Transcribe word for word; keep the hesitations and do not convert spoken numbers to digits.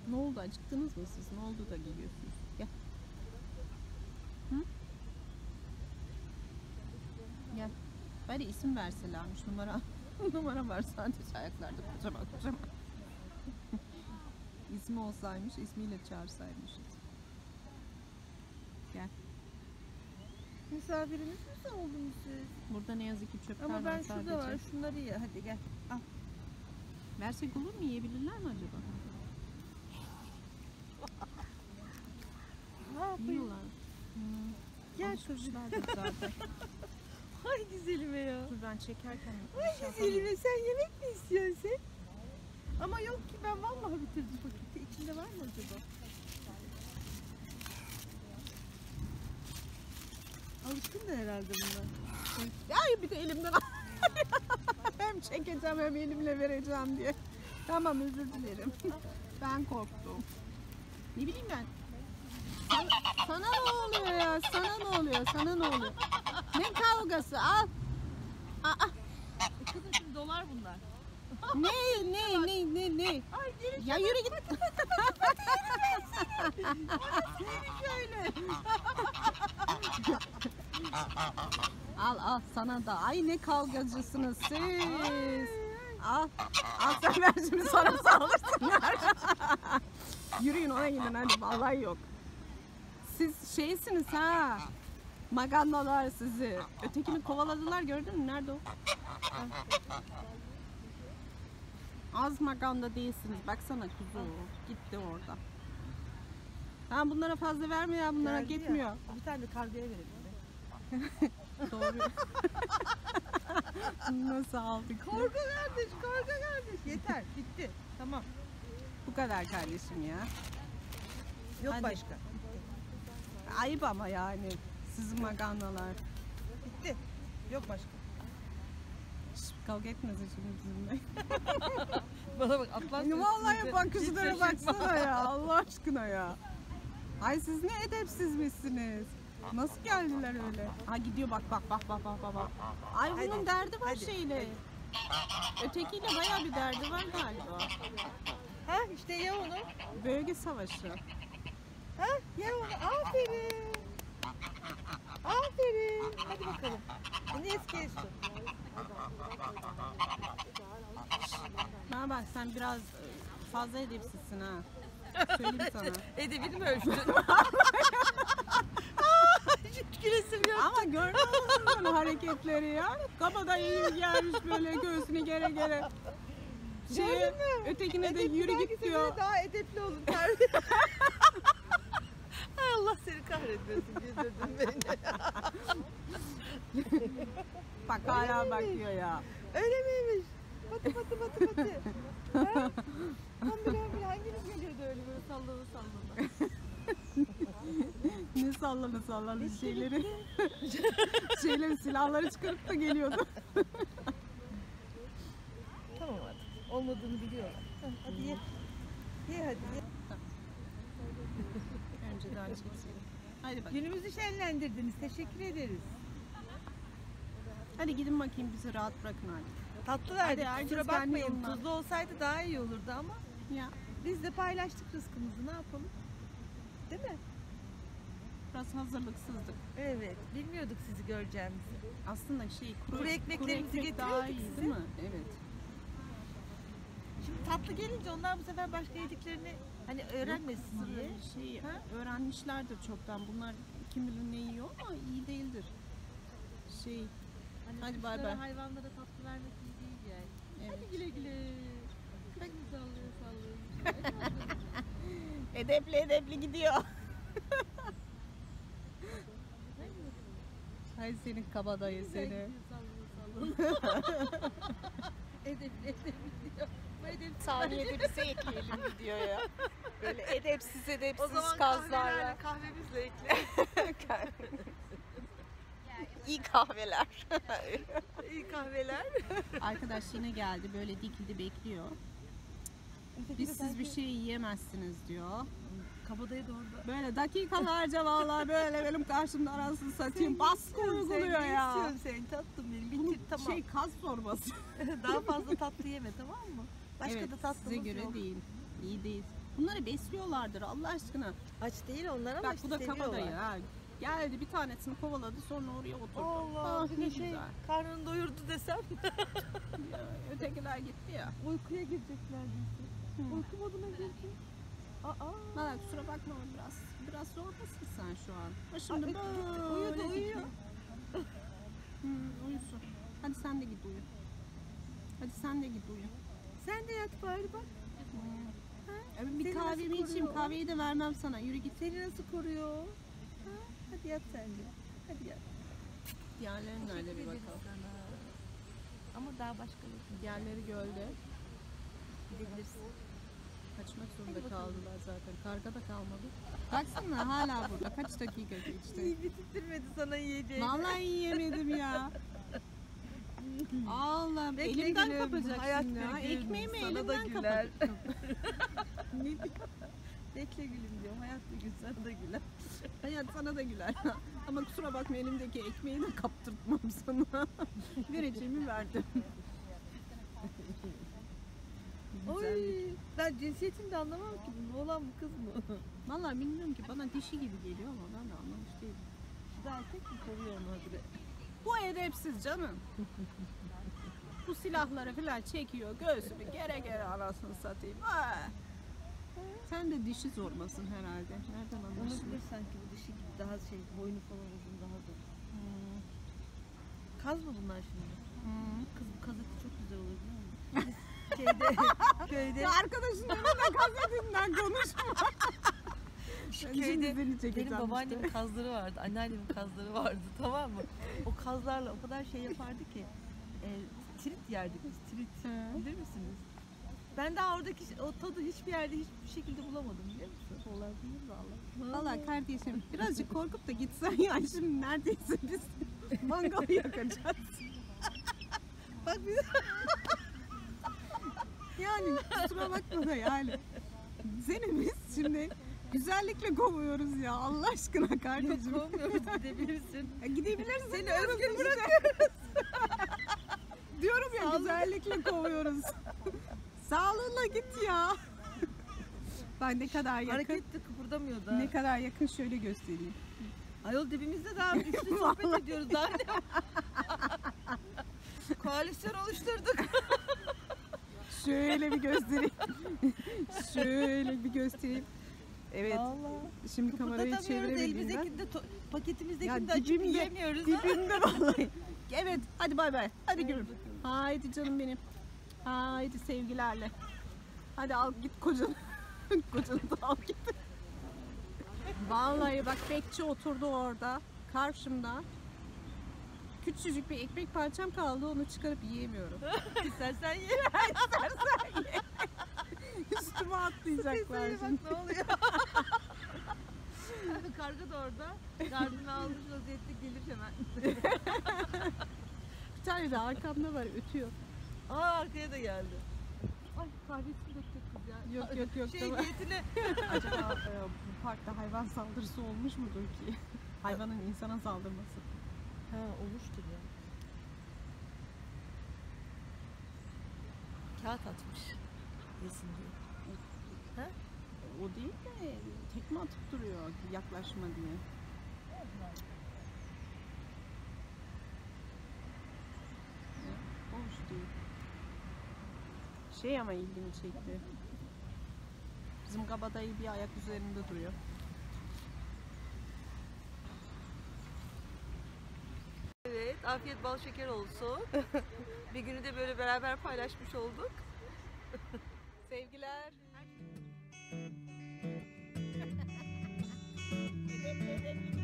Ne oldu? Acıktınız mı siz? Ne oldu da geliyorsunuz? Gel. Hı? Gel. Bari isim verselermiş. Numara numara var sadece ayaklarda kocaman kocaman. İsmi olsaymış, ismiyle çağırsaymışız. Gel. Misafirimiz mi oldunuz siz? Burada ne yazık ki çöpler Ama var ben sadece. şurada var. Şunları ye. Hadi gel. Al. Versek olur mu? Yiyebilirler mi acaba? Ne yapayım? Yiyorlar. Hmm. Gel Alışmışlardır zaten. Ay güzelime ya. Dur ben çekerken Ay şey yapamıyorum. güzelime, sen yemek mi istiyorsun sen? Ama yok ki, ben vallahi bitirdim paketi. İçinde var mı acaba? Alışkın da herhalde bunlar. Ay bir de elimden hem çekeceğim hem elimle vereceğim diye. Tamam, özür dilerim. Ben korktum. Ne bileyim ben. Sana, sana ne oluyor ya? Sana ne oluyor? Sana ne oluyor? Ne kavgası? Al. Aa, Kızım şimdi dolar bunlar. ne ne ne ne ne? Ay gelin Ya yürü git. şöyle. Al al sana da. Ay ne kavgacısınız siz. Al. Al sen ver şimdi sana saldırsınlar. Yürüyün ona gidin hadi, vallahi yok. Siz şeysiniz ha. Magandalar sizi. Ötekini kovaladılar, gördün mü? Nerede o? Az maganda değilsiniz. Baksana kuzu. Gitti orada. Tamam, bunlara fazla verme ya. Bunlara Geldi ya. gitmiyor. Bir tane de kargaya verelim be. Doğru. Nasıl aldık? Karga kardeş, karga kardeş. Yeter, bitti. Tamam. Bu kadar kardeşim ya. Yok Hadi. başka. Ayıp ama yani. Sizin magandalar. Bitti. Yok başka. Şş, kavga etmesin şimdi bizimle. Bana bak, atlas. Vallahi bakışlara baksana ya. Allah aşkına ya. Ay siz ne edepsizmişsiniz. Nasıl geldiler öyle? Ha gidiyor, bak bak bak bak bak bak. Ay bunun Hadi, derdi var hadi, şeyle. Ötekiyle bayağı bir derdi var galiba. Ha işte ye onu. Bölge savaşı. Ha ye onu. Aferin. Aferin. Hadi bakalım. Bunu eski eski. Ha bak sen biraz e, fazla edepsizsin ha. Söyleyeyim sana. Edebini mi ölçtün? Hiç gülesim yok. Ama görmüyor musun böyle hareketleri ya? Kabada iyi gelmiş böyle göğsünü gere gere. Şeye, Gördün mü? ötekine de Edepli, yürü belki git seninle diyor. daha edepli olun. Terbiye. Ay Allah seni kahretmesin. Güldürdün beni. Bak hala bakıyor ya. Öyle miymiş? Batı batı batı batı. Ha? Tam bile bile hanginiz geliyordu öyle böyle sallana sallana? Ne sallana sallana şeyleri. şeyleri silahları çıkarıp da geliyordu. Tamam artık. Olmadığını biliyorlar. Ha, hadi ye. Ye hadi ye. Önceden çeksin. Hadi bak. Günümüzü şenlendirdiniz. Teşekkür ederiz. Hadi gidin bakayım, bizi rahat bırakın artık. Tatlı verdik. herkes Kusura kendi bakmayın. yoluna. Tuzlu olsaydı daha iyi olurdu ama Ya biz de paylaştık rızkımızı. Ne yapalım? Değil mi? biraz hazırlıksızdık. Evet. Bilmiyorduk sizi göreceğimizi. Aslında şey kuru, Kuru ekmeklerimizi kuru ekmek daha iyi getiriyorduk değil size. mi? Evet. Şimdi tatlı gelince onlar bu sefer başka yediklerini hani öğrenmesin Yok, diye. Şey, Ha? öğrenmişlerdir çoktan. Bunlar kim bilir ne yiyor ama iyi değildir. Şey, Hani Hadi bay kuşlara, bay. hayvanlara tatlı vermek iyi değil yani. evet. Hadi güle güle. Bak sallıyor sallıyor. Edepli edepli gidiyor. Hay senin kabadayı seni. Edepli edepli diyor. Bu edepsiz. Saniyede bize ekleyelim videoya. Böyle edepsiz O edepsiz zaman kazlarla. kahvelerle kahvemizle ekle. İyi kahveler. İyi kahveler. Arkadaş yine geldi, böyle dikildi bekliyor. Biz siz bir şey yiyemezsiniz diyor. Kabadayı doğru. Böyle dakikalarca vallahi böyle benim karşımda arasını satayım baskı uyguluyor Sen ya. istiyorsun sen tatlım benim. Bitir Bunun tamam. şey kas zorbası. Daha fazla tatlı yeme tamam mı? Başka evet, da tatlımız size göre yok. değil. İyi değil. Bunları besliyorlardır Allah aşkına. Aç değil onlar ama Bak işte bu da seviyorlar. kabadayı ha. Geldi bir tanesini kovaladı sonra oraya oturdu. Allah Ah, bir ne de şey güzel. karnını doyurdu desem. Ya, ötekiler gitti ya. Uykuya girecekler diyorsun. Hı. Uyku moduna girdi. Aa. Valla kusura bakma biraz. Biraz zorlasın sen şu an. Başımda Ay, böyle uyudu, uyuyor. dikiyor. Hı, uyusun. Hadi sen de git uyu. Hadi sen de git uyu. Sen de yat bari bak. Evet, bir Seni nasıl kahvemi içeyim. koruyor o? Kahveyi de vermem sana. Yürü git. Seni nasıl koruyor? Ha? Hadi yat sen de. Hadi yat. Diğerlerin nerede bir bakalım. Ama daha başka yok. Diğerleri gölde. Gidebilirsin. Kaçmak zorunda kaldılar zaten. Karga da kalmadı. Baksana hala burada. Kaç dakika geçti. İyi bitirmedi sana yiyeceğini. Vallahi yiyemedim ya. Allah'ım Bekle elimden gülüm, kapacak hayat şimdi ha. bir gün Ekmeğimi sana da elimden güler. kapacak. Ne diyor? Bekle gülüm diyorum. Hayat bir gün sana da güler. Hayat sana da güler. Ama kusura bakma elimdeki ekmeği de kaptırtmam sana. Vereceğimi verdim. Oy, Güzellik. ben cinsiyetini de anlamam ki. Bu oğlan mı kız mı? Vallahi bilmiyorum ki bana dişi gibi geliyor ama ben de anlamış değilim. Bir de erkek mi koruyor onu habire? Bu edepsiz canım. Bu silahları falan çekiyor göğsümü gere gere anasını satayım. Ha. Sen de dişi zormasın herhalde. Nereden anlaşılır? Olabilir sanki bu dişi gibi daha şey, boynu falan uzun daha da. Hmm. Kaz mı bunlar şimdi? Hmm. Kız bu kaz eti çok güzel olur biliyor musun? Biz şeyde, köyde, Ya arkadaşın önünde gazetinden konuşma. şu Ben şimdi köyde seni çekeceğim benim babaannemin işte. kazları vardı, anneannemin kazları vardı, tamam mı? O kazlarla o kadar şey yapardı ki, e, trit yerdik biz, trit. He. Bilir misiniz? Ben daha oradaki o tadı hiçbir yerde hiçbir şekilde bulamadım biliyor musun? Olabilir valla. Valla kardeşim birazcık korkup da gitsen ya şimdi neredeyse biz mangal yakacağız. Bak biz Yani kusura bakma da yani. Seni biz şimdi güzellikle kovuyoruz ya Allah aşkına kardeşim. kovmuyoruz gidebilirsin. Ya gidebilirsin. Seni diyoruz özgür işte. bırakıyoruz. Diyorum ya Sağlık. güzellikle kovuyoruz. Sağlığına git ya. Ben ne kadar yakın, Hareketli kıpırdamıyor da. ne kadar yakın şöyle göstereyim. Ayol dibimizde daha üstü sohbet ediyoruz daha ne? Koalisyon oluşturduk. Şöyle bir göstereyim. Şöyle bir göstereyim. Evet. Allah. Şimdi kamerayı Kıpırdatamıyoruz çeviremediğimden. elimizdekini de to- paketimizdekini Ya de açıp dibimde, yiyemiyoruz. ha. dibimde vallahi. Evet, hadi bay bay. Hadi Hadi gülüm. bakalım. Haydi canım benim. Haydi sevgilerle. Hadi al git kocanı. Kocanı da al git. Vallahi bak bekçi oturdu orada. Karşımda. Küçücük bir ekmek parçam kaldı onu çıkarıp yiyemiyorum. İstersen ye. Üstüme atlayacaklar Bak şimdi. ne oluyor. Karga da orada. Gardını almış vaziyette gelir hemen. Bir tane de arkamda var ötüyor. Aa arkaya da geldi. Ay kahvesini döktük kız ya. Yok yok yok. Şey tamam. niyetine. Acaba e, bu parkta hayvan saldırısı olmuş mudur ki? Hayvanın insana saldırması. Ha olmuştur ya. Kağıt atmış. Yesin diye. Ha? O değil de tekme atıp duruyor yaklaşma diye. Ya, hoş değil. Şey ama ilgimi çekti. Bizim kabadayı bir ayak üzerinde duruyor. Evet, afiyet bal şeker olsun. Bir günü de böyle beraber paylaşmış olduk. Sevgiler. Edep, edep.